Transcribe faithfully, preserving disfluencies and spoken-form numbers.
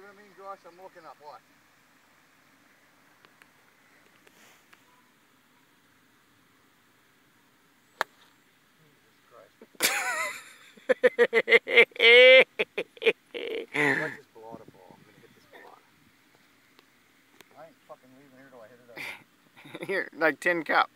what I mean, Josh? I'm looking up. Watch. Let this blotter ball. I'm gonna hit this blotter. I ain't fucking leaving here till I hit it up. Here, like tin cup.